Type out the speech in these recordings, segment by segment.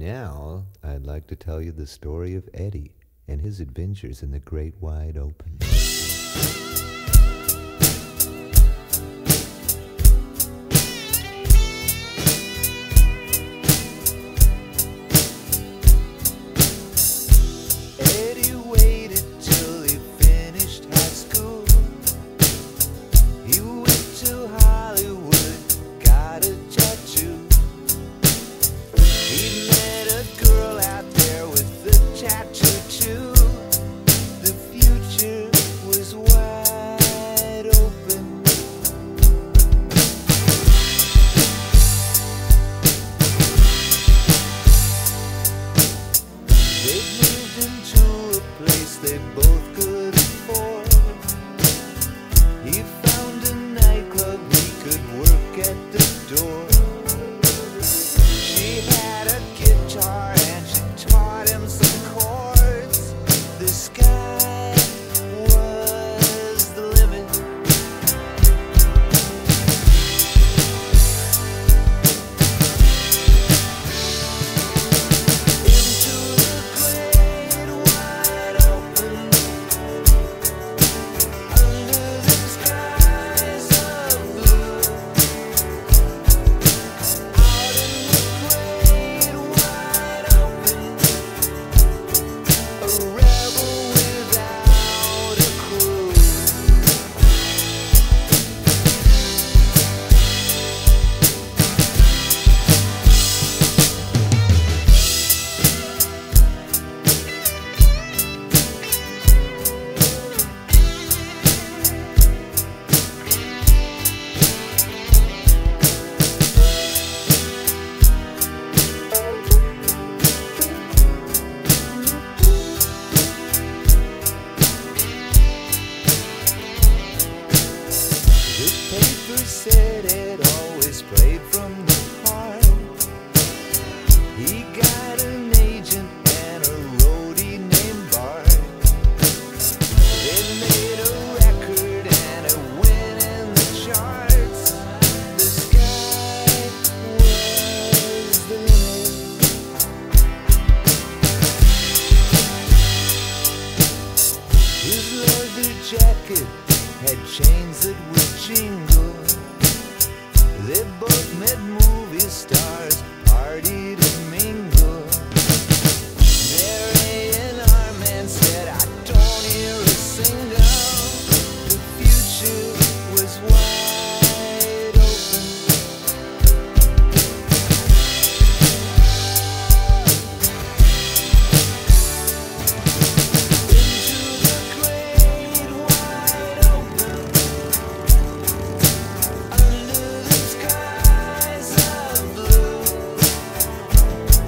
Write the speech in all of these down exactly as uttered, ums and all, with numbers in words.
Now, I'd like to tell you the story of Eddie and his adventures in the great wide open. Eddie waited till he finished high school. He went to Hollywood, got a tattoo. He met a girl out there with a tattoo too. The future was wide open. They moved into a place they both could afford. He found a nightclub he could work at the door. She had a guitar and she taught him some chords. The sky was the limit. Into the great wide open, under the skies of blue. Out in the great wide open, a rebel without a crew. The paper said it always played from the heart. He got an agent and a roadie named Bart. They made a record and it went in the charts. The sky was the limit. His leather jacket had chains that would jingle. They both met movie stars, partied and mingled. Mary and our man said, I don't hear a single. The future was wide open. Into the great wide open, under the skies of blue.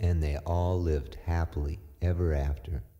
and they all lived happily ever after.